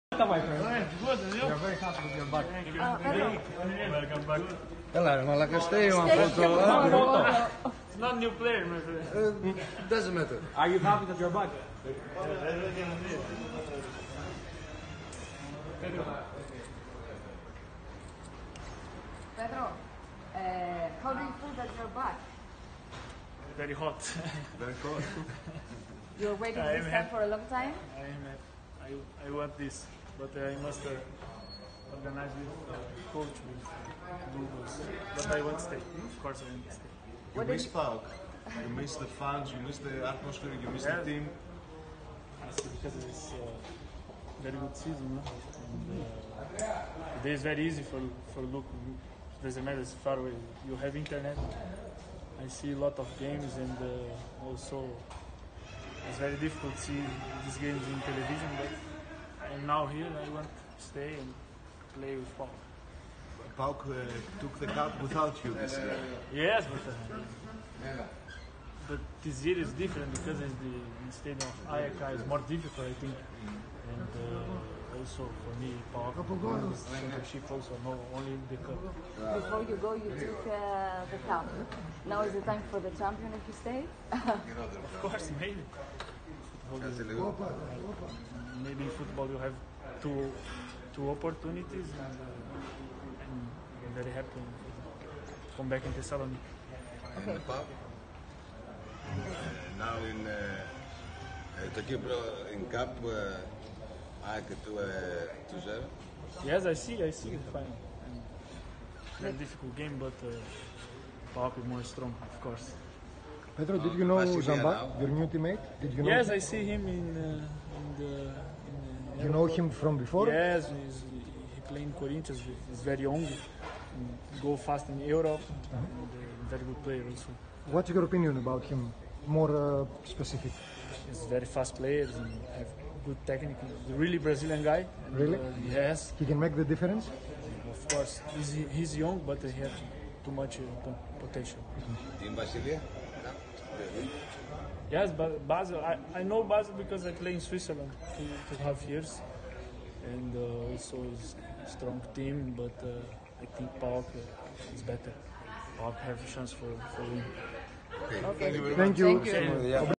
My friend. Good, and you? We are very happy with your back. Welcome back. Hello, ma like stay on It's not new player, my friend. Doesn't matter. Are you happy that you're back? Pedro, how do you feel that you're back? Very hot. Very cool. You're waiting I this am time happy. for a long time? I want this, but I must organize with coach, with Lugos. But I want to stay. Of course, I want to stay. You miss PAOK, you miss the fans, you miss the atmosphere, you miss the Yes. team. Because it's very good season, no? And today is very easy for look. Doesn't matter, it's far away. You have internet. I see a lot of games, and also it's very difficult to see these games in television. But I'm now here. I want to stay and play with Paul. PAOK took the cup without you this year. Yes, but this year is different because it's the stadium of Ajax is more difficult, I think, and also for me, PAOK championship also, not only the cup. Before you go, you took the cup. Now is the time for the champion if you stay? Of course, maybe. Maybe in football you have two opportunities, and I'm very happy to come back in Thessaloniki. Okay. Now in the Kipro in Cup, I could do 2-0. Yes, I see fine. Very difficult game, but PAOK is more strong, of course. Pedro, did you know Zamba, your new teammate? Did you know Yes, him? I see him in You know him from before? Yes, he played in Corinthians. He's very young, go fast in Europe, and very good player also. What's your opinion about him? More specific. He's very fast player and have good technique. He's a really Brazilian guy. And, Really? Yes, He can make the difference? of course. He's young, but he has too much potential. In Basilia? Yes, but Basel, I know Basel because I play in Switzerland 2.5 years, and also is a strong team. But I think PAOK is better. PAOK have a chance for win. Okay. Thank you very much. Thank you. Thank you. Yeah.